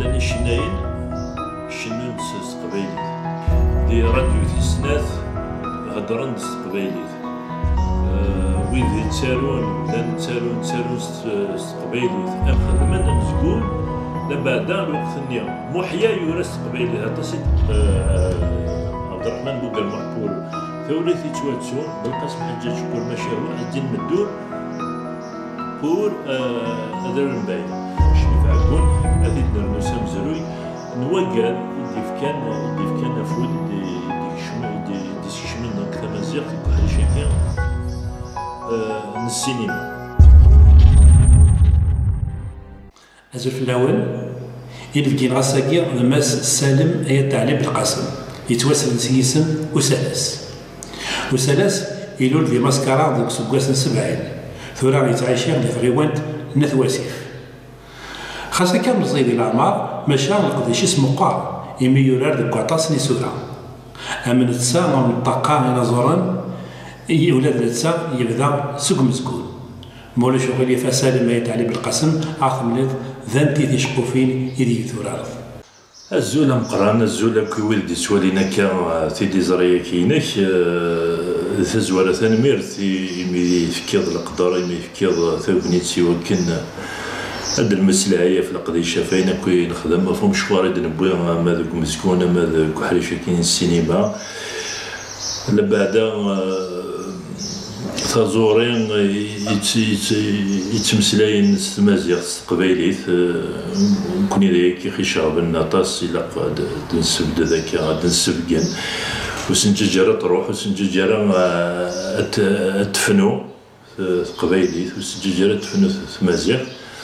لاني شناين شنون تقبايليت دي راديو تيسنات هضرن تقبايليت ويد تسارون لان تسارون تقبايليت ام خدمنا مزقون لبعدا الوقت النيا محيا يورس تقبايليت هذا سيد عبد الرحمن بوقا المحبور ثورثي تواتسون بالقسم حجاج شكور مشاوي الدين مدور بور هذا المباين شريف عكون هذه النرنوسة مزروي نوقع يدي فكان نفود دي سيشمين دونك تمازيغ في كل شيء السينما أزر في الأول يلقي غاساكي الماس سالم أيا علي بالقاسم يتواسل نسيسم وسلاس يلول في ماسكارا دوك سكواس 70 ثورا يتعايشين في غيوانت نثواسيف خاصة كامل زيد الأعمار ماشا نقديش اسمه قار يمي يولار دوك عطاس نسورا أما نتسا من الطاقة إلى زوران ولاد نتسا يبدا سوق مسكون مولا شغل يفاسالم أيا علي بالقاسم عاثم ذنتي تيشقوفين يدي ثورا الزولة مقران الزولة كي ولدي سوالينا كان تيدي زريا كينك تزوالة ثانمير يمي فكيض القدر يمي فكيض ثوبنيت سوا كنا هاد المسألة هي في القضية فاينا كي نخدم مفهوم شواري دنبويا ما ذوك مسكونة ما ذوك حريشة كاين السينما لبعدا تزورين يتمسلاين تمازيغ قبايليت كوني ذاك خشاب النطاس إلا دنسب ذاك دنسبقن وسنججرة تروح وسنججرة تفنو قبايليت وسنججرة تفنو تمازيغ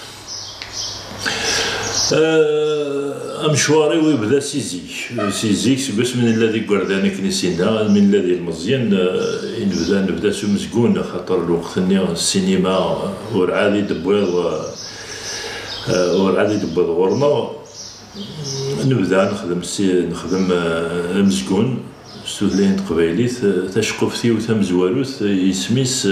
مشواري ويبدا سيزيك سباس من الذي قرداني كنيسينا من الذي المزيان نبدا سو مسكون خاطر الوقت السينما ورعادي دبويض غورنا نبدا نخدم مسكون ستودلين قبايليت تشقفتي وتمزواروث يسميس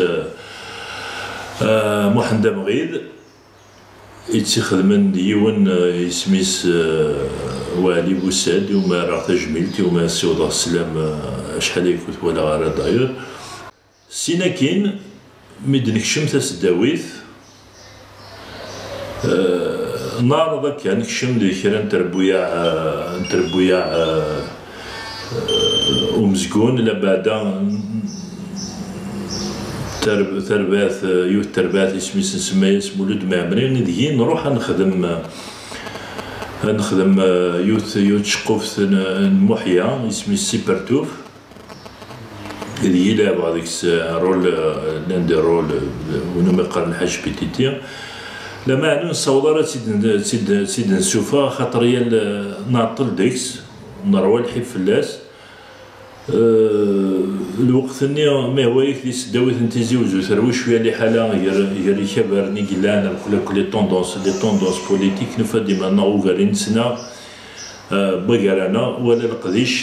محمد مغيد يتخدمن ديون يسميس والي بوساد وما راه تجميلتي وما سوض السلام شحال يكوت ولا غير داير سينا كاين ميد نكشم تاسداويت نار ذاك نكشم دي كرا نتربويا ومزقون لبعدا ترباث ترباث اسميس نسميه مولود معمرين ديين نروح نخدم يوث شقوف المحيا اسمي سيبرتوف اللي يلعب هذيك رول لاندي رول ونما قرن الحاج بيتيتي لما علو نصورها سيد نسوفا خاطر هي نعطل ديكس نروى الحب فلاس الوقت ما هو يكدي سداوي تنتيزي وزو ثروي شويه اللي حاله غير يخبرني قلانا كل طوندونس بوليتيك نفا ديما ناو غارين سنا بغارانا ولا القديش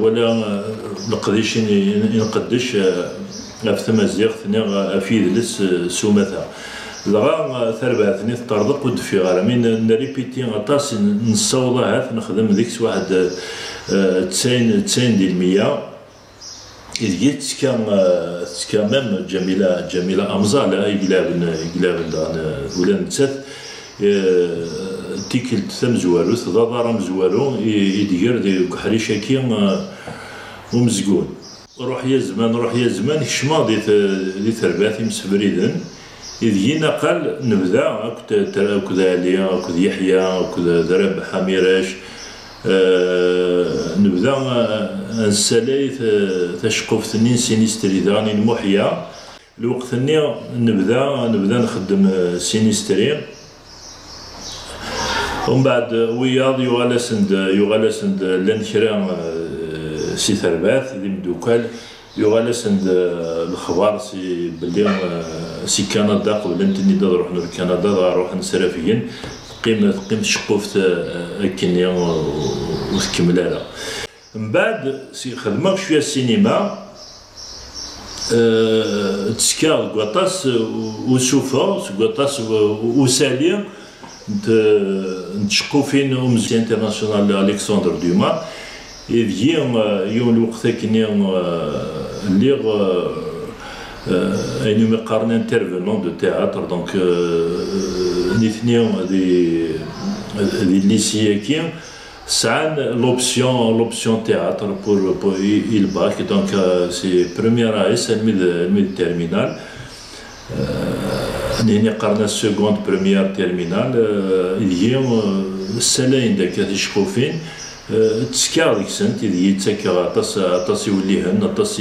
ينقدش في تمازيغ ثنا افيد لس سومتها لغا ثربعتني تطردق ودفي غارمين نريبيتي غطاس نصوضها نخدم ديك واحد 90 ديال المية إذا كان ميم جميلة أمزالة يقلابن ولا نتسات تيكل تمزوارو تضاضر مزوارو يدير دي حريشة كي ومزقون روح يا زمان كشما دي ثربات مسفريدن إذا نقل نبدا أكد عليا أكد يحيى أكد ذرب حميراش نبدا نسالي تشقف ثنين سينيستري داني المحيا الوقت ثاني نبدا نخدم سينيستري ومن بعد وياض يغالسند لانشرا سي ثربات اللي مدوكال يغالسند الخبار سي بلي سي كندا قبل نتني نروح لكندا نروح نسرافيين قيمة شقوفت كنيا وتكملها من بعد خدمة شوية السينما تسكا كواطاس وسوفا كواطاس وسالي نتشقو فين مزيان انترناسيونال الكسندر دوما يجي يوم الوقت كني اللي اينو مقارن انترفينون دو تياتر دونك نيثنيون دي ليسيا كي سعان l'option théâtre pour il bac donc c'est première AS الميد terminal نيني قرنا seconde première terminal اليوم السلاين داك يشقو فين تسكا ديك السنت يتسكا طاس يوليهن طاس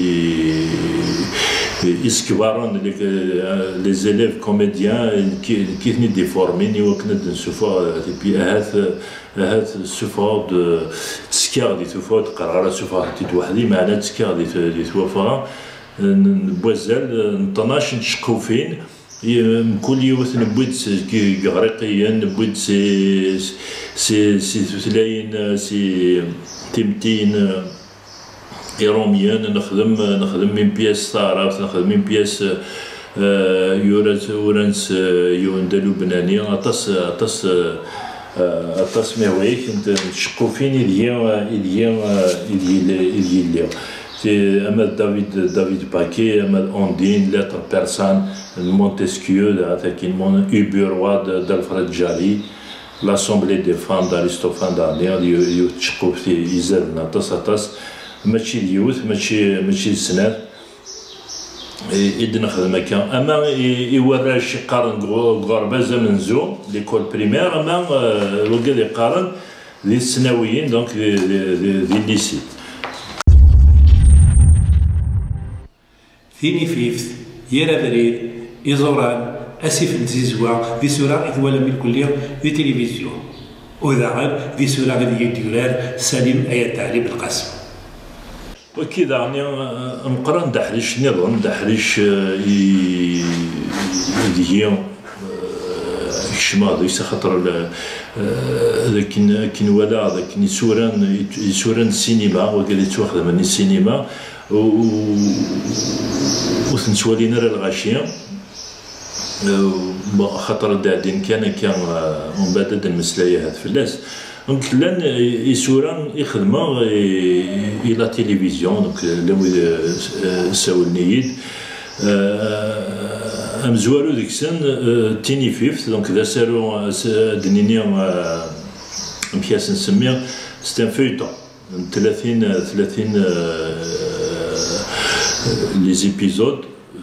يسكبارون لي زيليف كوميديان كيفني ديفورمين وكنا نشوفوا بي هاد السفا تسكا دي توفا تقرر سفا حتى وحدي معنا تسكا دي توفا نبوزال نطناش نشقو فين كل يوث نبويد غريقيا نبويد سي ثلاين سي تيمتين إيروميان نخدم من بياس طارف نخدم من بياس يورانس يوندالو بناني أطاس ماويك نشقو فين إليا أما دافيد باكي أما أوندين لاتر بيرسان مونتسكيو تاكين مون أوبيروا دالفريد جاري لاسومبلي دي فام داريستوفان دانيال يتشقو في يزادنا طاس ماشي اليوث ماشي السنات إذا نخدم هكا أما يورا شي قارن غربازة من زو ليكول بريمير أما الوقت يقارن ذي الثانويين دونك ذي الليسي ثيني فيفث يرى بريد إزوران أسف نتزيزوا في سورة إذوالا من كل يوم في تلفزيون وذاعن في سورة غادي يديولار سليم آية تعليم القسم وكذا يعني مقرن دحريش نظن دحريش يديهم شماض يسخطر لكن ولا لكن يسوران السينما وقال يتواخذ من السينما وثنسوالينا الغاشية خاطر داعدين كان مبادد المسلاية هاد فلاس دونك لان يسوران يخدموا الى تيليفزيون دونك لو ساو النيد امزوالو ديك السن تيني فيفت دونك دا سارو دنيني مكياس نسميه ستان فيوتون 30 لي زيبيزود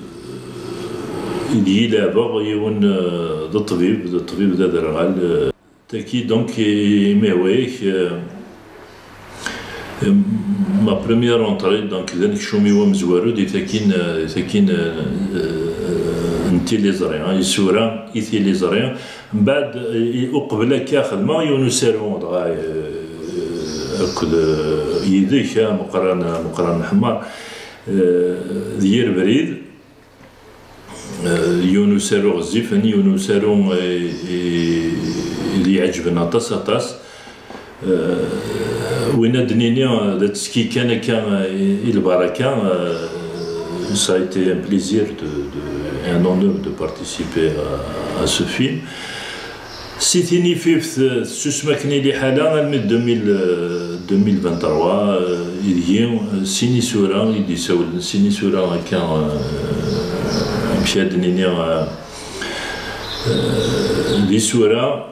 اللي دابا يون ضد الطبيب دا درغال تاكي دونك ماويك ما بريمير اونطري دونك ذاك شومي ومزوارو دي تاكين نتي لي زريان يسورا ايثي لي زريان من بعد وقبل كا خدمه يونسيرون دغا اكل يديك مقرن حمار ديال بريد يونسيرو غزيفني يونسيرو اللي يعجبنا طاس وين دنيني داتسكي كان البركه ça a été un plaisir un honneur de participer à ce film. سيتيني فيفث سوسماكني لي حاله من 2023 يديهم سيني سورا يدي سول سيني سورا كان مشى دنيني لي سورا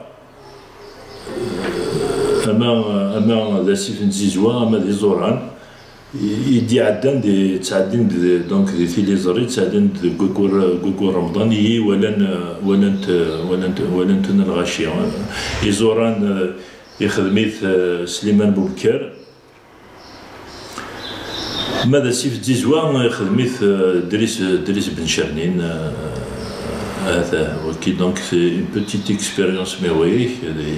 اما ذا سيفن زيزوا اما دي زوران يدي عدان دي تعدين دونك دي تيليزوري تعدين كوكور رمضاني ولن الغاشيه يزوران يخدميت سليمان بوبكر ماذا سيف زيزوا يخدميت دريس بن شرنين هذا وكي دونك سي بوتيت اكسبيريونس ميويك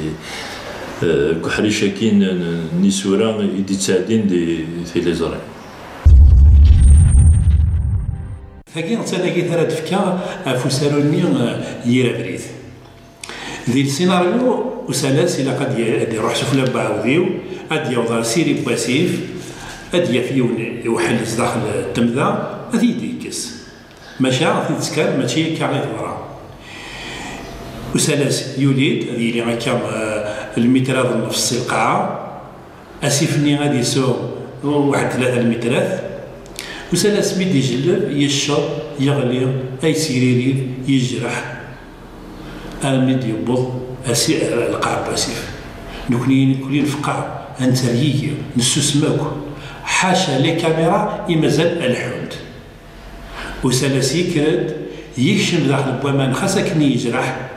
كحريشة كين نسورا يدي تساعدين دي تيليزورين ثاكي نتانا كي ثرا تفكا فوساروني يرا بريد ذي السيناريو وسلاس الى قد يروح شوف لبا عاوديو اد يوضع سيري باسيف اد يفيون يوحل داخل التمذا ادي يديكس ماشي عارف يتسكر ماشي كاع يتورا وسلاس يوليد يلي هكا المترات نفس القاعة أسيفني غادي يسوق واحد 3 المترات وسلاس ميد يجلب يشرب يغلي أي سيريري يجرح الميد يبوض القاع باسيف نكونين في قاع انتريي نسوسماك حاشا لي كاميرا يمازال الحوند وسلاس يكرد يكشم داخل البوامان خاصة كني يجرح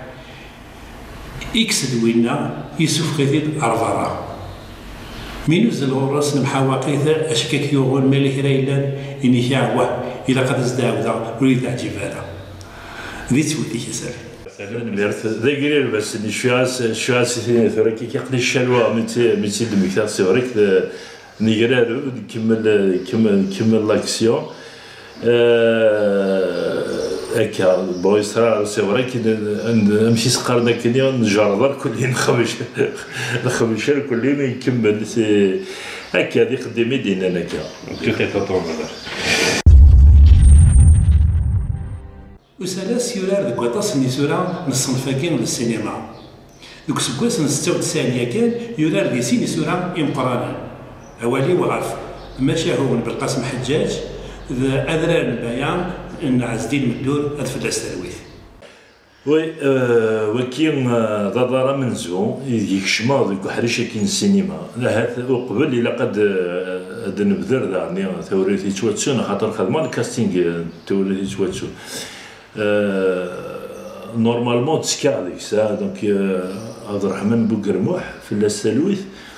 إكس دوينا يسوف غيثيد أرفارا من يزل غرس نمحاوا قيثا أشكاك يوغون مالك رايلان إني كاعوه إلا قد ازداودا وليد عجيبانا ذي تودي كسر ذا قليل بس شو سيتي ثورك كيقلي الشلوى متي دمكتار سيوريك نيغرارو كمل لاكسيون هكا بغا يصرا سي فري كي نمشي سقرنا كني نجرب كلين نخمش كلين يكمل سي هكا هذه خدمه ديالنا هكا كيف تطور وسلاس يورار ديك واطاس ني سورا نصنفاكين للسينما دوك سكواس 96 كان يورار دي سيني سورا امقرانا اوالي وغرف مشاهون بالقاسم حجاج اذران البيان ان عز الدين مدور ادفلاس تلويث وي وكين ضرر منزو يكشما ديك حريشه كاين السينما هذا قبل الى قد نبذر يعني ثوريتي تواتسون خاطر خدمه الكاستينغ ثوريتي تواتسون نورمالمون تسكا ديك الساعه دونك عبد الرحمن بوكرموح في السلويث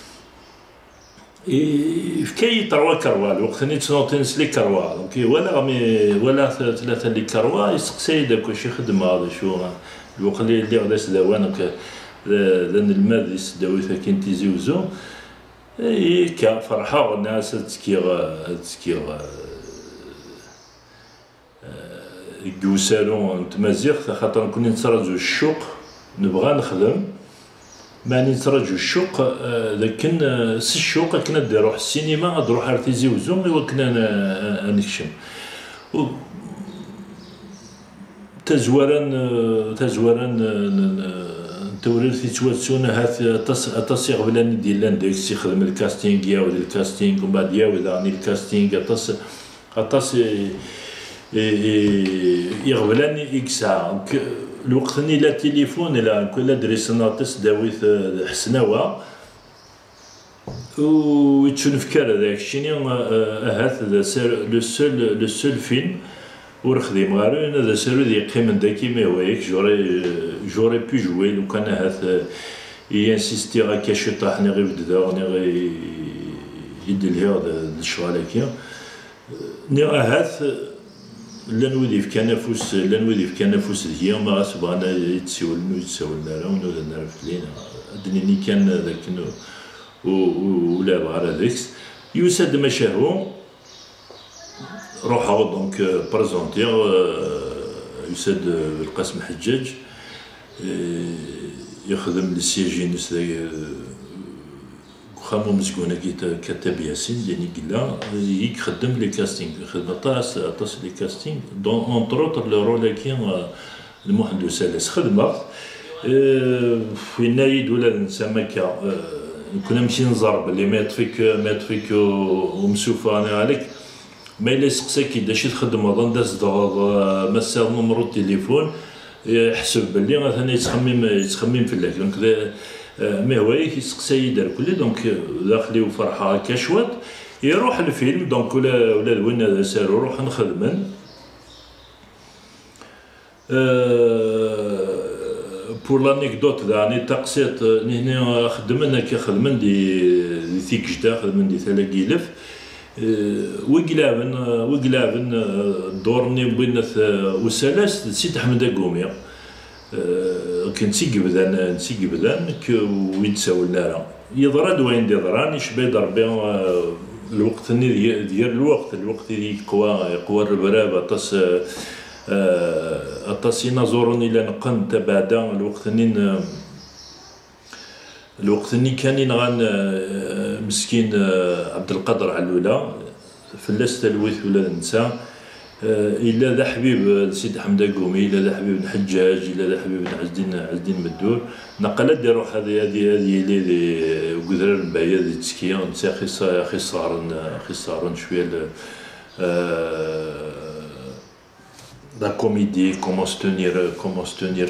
في كاي 3 كروا الوقت اللي تنوطنس لي كروا دونك ولا 3 لي كروا يسقسي داك واش يخدم هذا شو الوقت اللي غدا سداوان لان المال يسداوي كاين تيزيوزو كا فرحه الناس تسكيغ يوسالون تمازيغ خاطر كنا نتراجعوا الشوق نبغى نخدم ماني نتراجعوا الشوق لكن سي الشوق كنا نروح السينما نروح ارتيزي وزوم وكنا نكشم تزورا تورير في تواتسون هات تصيغ بلان ديال ديك يخدم الكاستينغ ياود الكاستينغ ومن بعد ياود عن الكاستينغ اطاس يغبلاني إكسا الوقت اللي لا تليفون لا كل دريسناطس داويت حسناوة ويتشنفكر هذاك الشيء هات لو سول فيلم ورخديم غارو هذا سيرو ذي قيم داكي ما هوايك جوري بو جوي لو كان هات ينسيستي غاكا شي طاحني غير بدا غني يدير هذا الشغل هكا ني هات لان ودي في كنافوس ديال ما غاسبغانا يتساولنا راه ونودنا راه فتلينا دنيني كان ذاك ولا بغا هذاك يسد مشاهو روحوا دونك بريزونتي يسد بالقاسم حجاج يخدم السياجينس خامو مزقونه كتاب ياسين اللي قلنا يخدم لي كاستينغ خدم طاس لي كاستينغ دون اونتروتر لو رول كاين المحمد وسلاس خدمه في نايد ولا نسمى كا كنا نمشي نزرب اللي ما يطفيك ومسوفه انا عليك ما الا يسقساك داش تخدم اظن داز مسا نمرو التليفون يحسب بلي مثلا يتخمم في الليل دونك ما هو يسقسي يدار كل دونك داخلي وفرحه هكا شوط يروح الفيلم دونك ولا وين هذا سار روح نخدمن بور لانيكدوت داني تقسيط هنا خدمنا كخدمن دي ثيك جدا خدمن دي 3000 وقلابن دورني بين وسلاس سيد احمد القومي كنت قبلان ويتساولنا راه يضرد وين يضران يشبه ضربي الوقت ديال الوقت اللي يقوى الربراب اطاس ينازورون الى نقن تبعدا الوقت اللي كان ينغان مسكين عبد القادر علوله فلاس تلويث ولا نسى إلا ذا حبيب سيد حمد قومي، إلا ذا حبيب الحجاج، إلا ذا حبيب عز الدين مدور، نقل ديرو هذه اللي قدران باهية ذي تسكية خسارن شوية la comédie, comment se tenir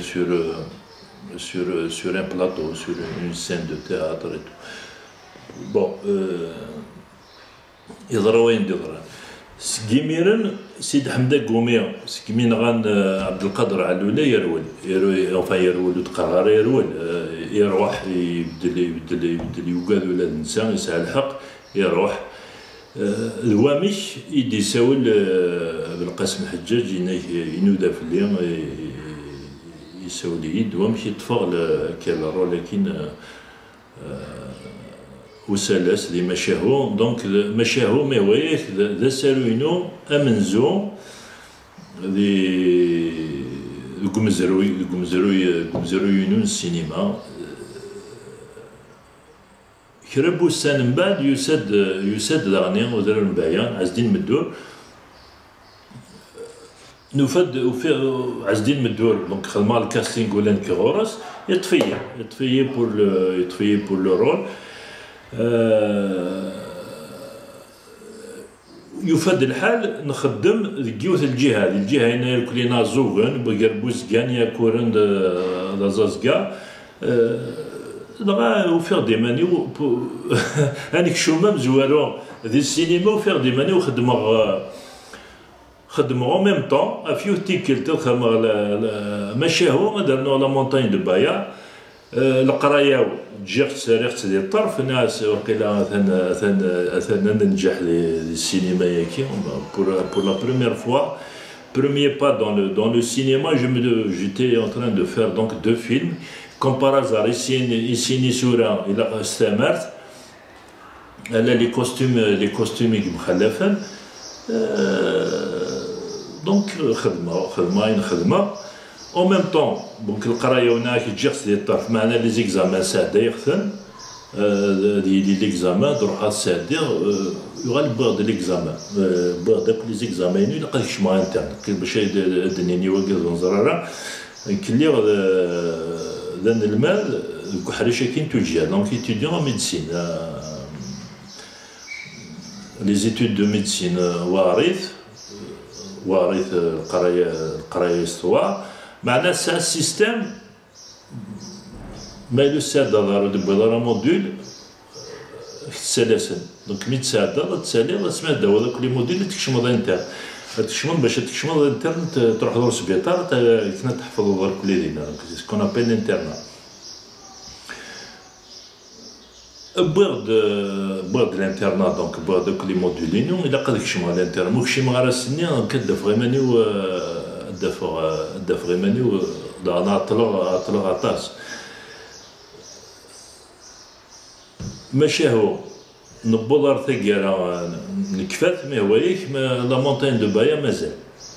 sur un plateau, sur une scène de théâtre et tout. Bon, يضرا وين يضرا. سكيميرن سيد حمد قومي سكيمين غان عبد القادر علولة يرول وتقرر يروح يبدل يوقاد ولا الانسان يسعى الحق يروح الوامش يدي يساول بالقاسم الحجاج ينودى في الليل يساول يد وامش يطفغ كالرو لكن وسلاس دي مشاهو دونك مشاهو ما هوايك ذا سالوينو امنزو دي قمزروينو السينما كربو السنة من بعد يساد داغني ودار البايان عز الدين مدور نفد عز الدين مدور دونك خدمة الكاستينغ ولا كغورس يطفي بور لو رول يفد الحال نخدم ذكيوث الجهة هنا كلنا زوغن بقربوز كان يا كورن دا زازكا دغا وفيغ دي ماني هانيك شومام زوارو ذي السينما وفيغ دي ماني خدمو او ميم طون افيو تيكل تخدم مشاهو درنا لا مونتاgne دو بايا القرايه جيغ ساريغت ديال الطرف ناس وقيلا اثنا ننجح للسينما ياكي pour la première fois premier pas dans le cinéma j'étais en train de faire donc 2 films comme par hasard ici Soura il a استمرت les costumes مخلفين donc خدمه en même temps donc القرايه هناك جيغس ديال الطرف معنا لي زيكزامان ساده يخدم دي ليكزامان تروح ساده يغالب بعض ليكزامان بعض لي زيكزامان يلقى يشمع انترن باش دنيني واقف نزراره كلي ذن المال كحريشه كاين توجيه دونك étudiant médecine les études de médecine وارث القرايه استواء معناه سا سيستيم ما يلساد دارو دبا موديل سلاسل دونك مي تسالي سمع داو هذوك لي موديل اللي تكشمض انت تكشمض باش تكشمض الانترنت تروح دور السبيطار كنا تحفظ دار كل دينا سكون ابل الانترنت بعد الانترنت دونك بعد دوك لي موديلين الا قد كشمض الانترنت مو كشي مغار السنين كدف غيماني دافغ غيماني انا عطلو عطاس ماشي نبولار ثقيرة نكفات ما هوايك لا مونتاgne دو بايا مازال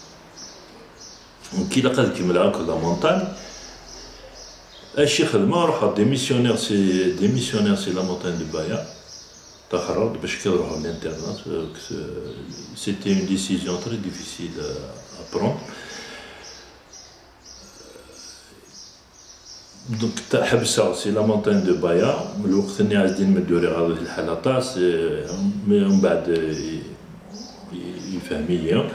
كي لقد كمل هاك لا مونتاgne اشي خدمة روح ديميسيونير سي لا مونتاgne دو بايا تخرج باش كي نروحو للانترنت سيتي اون ديسيزيون تري ديفيسيل ا برون دونك حبسها سي لا مونتاgne دو بايا من الوقت اللي عز الدين مدوري غادي في الحاله طاس من بعد يفهميه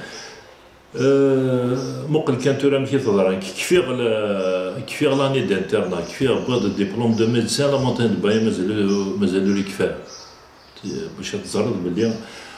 مقل كانت راه ماشي تهضر كيفيغ لاني دانترنا كيفيغ بعد الدبلوم دو ميدسان لا مونتاgne دو بايا مازالو لي كفايه باش تزرد بلي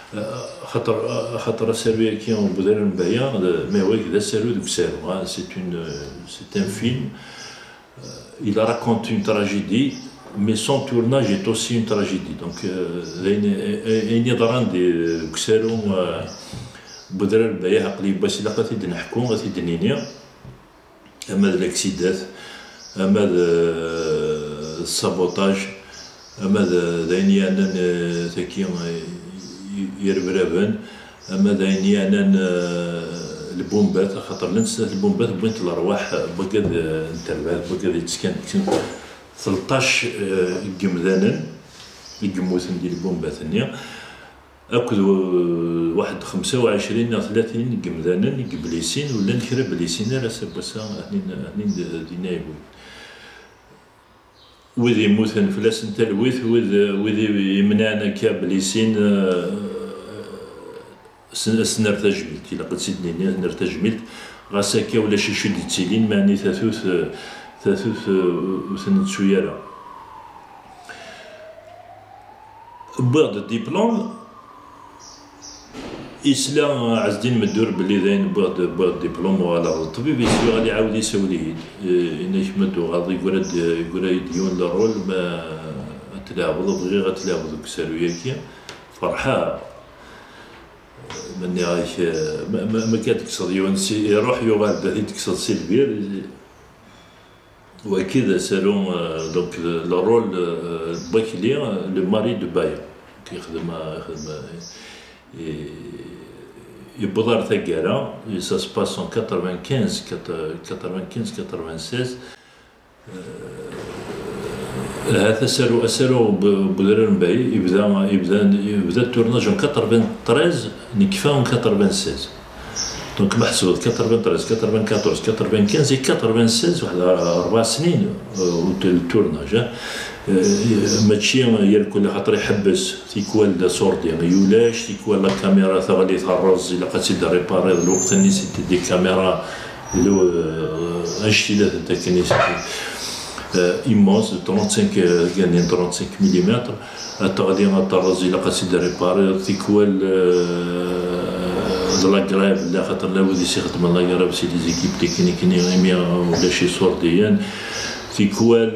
خاطر سيرفي كي اون بدل بايا ما هو كذا سيرو دوك سيرو سي ان فيلم. Il raconte une tragédie, mais son tournage est aussi une tragédie. Donc, il y a des كسروا بدر البيع قليل بس إلا قتيد نحكوا قتيد نينيا أما الأكسيدات أما السابوتاج أما ذيني أنا ثكي يربربن أما ذيني أنا البومبات خاطر لنسات البومبات بوينت الارواح بقد نتربات بقد يتسكن 13 قمذانا يقموثن ديال البومبات نيا اكد واحد 25 أو 30 قمذانا قبليسين ولا نكرا بليسين راه سباسا هنين دينايبو وذي موثن فلاس نتلويث وذي يمنعنا كابليسين سنر تجملت إلا قد سيدني نر تجملت غاساكا ولا شي شد تيلين معني ثاثوث وثنت سويرة بعد الدبلوم إسلام عز الدين مدور بلي ذاين بعد الدبلوم ولا الطبيب يسوي غادي يعاود يسوليه إنك مدو غادي يقول يديون للرول ما تلعبوا بغي غتلعبوا دوك السارويا فرحة مني غايك ما كتكسر يونسي يروح يغاد تكسر سيلفير وكذا سالون دونك لو رول باكلي لو ماري دو بايا كيخدم يبدر ثقارة سا سباس ان 95 هذا سارو بدران باي يبدا التورناج en 93 نكفاو en 96 دونك محسوب 93 94 95 96 واحد 4 سنين التورناج ماشي يركل خاطر يحبس تيكوال صورتي يولاش تيكوال لا كاميرا ثغلي تهرز الا قاتي ريباري الوقت اللي سيتي دي كاميرا لو اشتيلات تاع كنيسه immense de 35 mm التغذية الطرز إلا قاسي ريباري تيكوال د لا كراف لا خاطر لا ودي يخدم لا كراف سي دي زيكيب تكنيكيين ولا شي صورديان تيكوال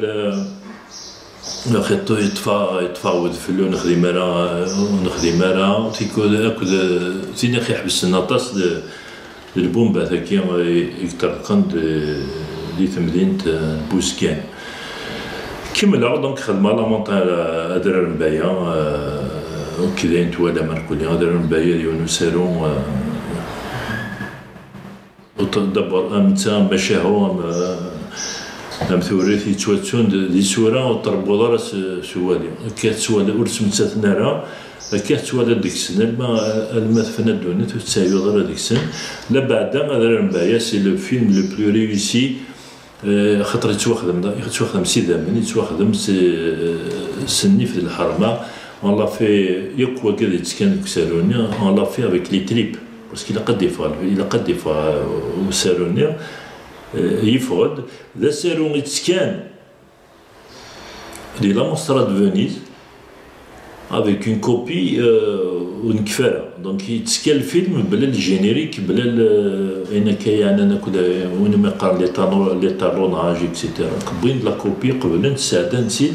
خيطو يتفاوض فلو نخدم راه تيكوال اكل سيدي يحبس النطاس البومبا ثاكي يكترقن دي تمدينة بوسكان كملا دونك خدمة لا مونطان أدرار مبايا وكذا نتوالا مركولي أدرار مبايا ديونو سارون ودبر أمتا مشاهو أم ثوريثي تواتون دي سورة وطربو راس سوالي كات سوالي ورس متساتنا راه كات سوالي ديك السنة الما تفنى دونيت وتسايو غير ديك السنة لا بعدا أدرار مبايا سي لو فيلم لو بلو ريوسي خاطر يتواخدم سي دامن يتواخدم سني في الحرمه اون لا في يقوى كذا يتسكن كسالونيا اون لا في افيك لي تريب باسكو الا قد يفا وسالونيا يفود ذا سالون يتسكن دي لا موسترا دو فينيس avec une copie ونكفارة دونك يتسكى الفيلم بلا الجينيريك بلا اين كاين انا كذا وين ما قال لي طالوناج اكسيتيرا كبين لا كوبي قبل نتساعد نسيت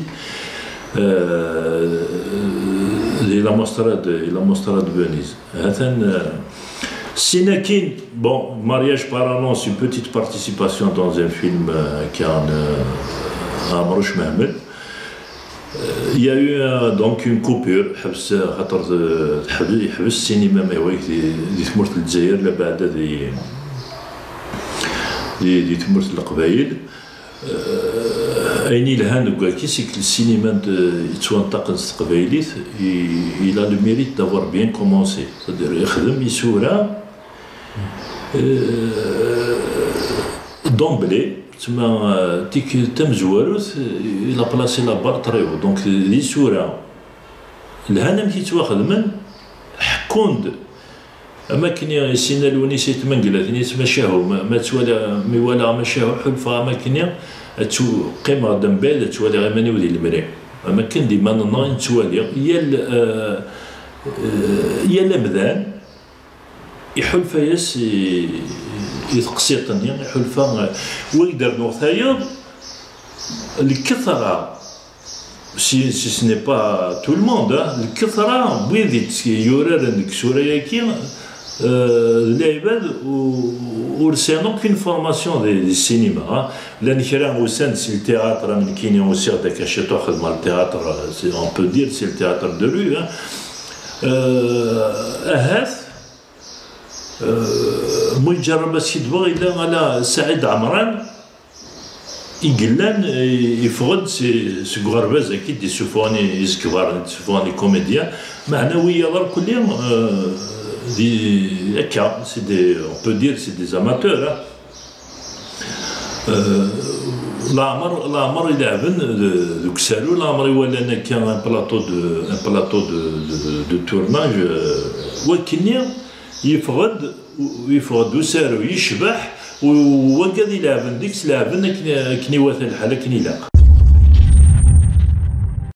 لا موسترا دو فينيس هذا سينا كاين بون مارياج بارانونس اون بوتيت بارتيسيباسيون دون ان فيلم كان عمروش مهمل. Il y a eu donc une coupure حبس خاطر يحبس السينما ما هو دي تمرت الجزائر لا بعد دي تمرت القبائل ايني لهان كي سيك السينما يتوانطق قبايليت il a le mérite d'avoir bien commencé c'est-à-dire يخدم يسورا دومبلي تما تيك تم زواروث إلا بلاصي لابار طريو دونك دي سورة الهنا متي تواخدمن حكوند أما كنيا السنة الونيسة تمنقلة نيت مشاهو ما توالى ميوالا مشاهو حلفا أما كنيا تو قيمة دمبال توالي غيماني ودي المريع أما كن ديما ناين توالي يا المذان يحلفا ياس يتقسيطني يحلفا ويقدر نوثايض الكثرة سي سني با تو الموند الكثرة بويديت يورار عندك سوريا كي العباد ورسانو كاين فورماسيون دي السينما لان كرا وسان سي التياتر من كاين وسير داك الشيء تاخذ مع التياتر سي اون بو دير سي التياتر دو رو اهاث مجرب سيدبغ إلا على سعيد عمران يقلان يفقد سي غرباز اكيد يسوفوني يزكبار يسوفوني كوميديا معنويه دار كل يوم دي هكا سي دي اون بو دير سي دي زاماتور لامر يلعبن دوك سالو لامر يولي كان ان بلاطو دو تورناج وكني يفقد وسارو يشبح وقاد يلعبن ديك لعبن كني واثن الحاله كني لا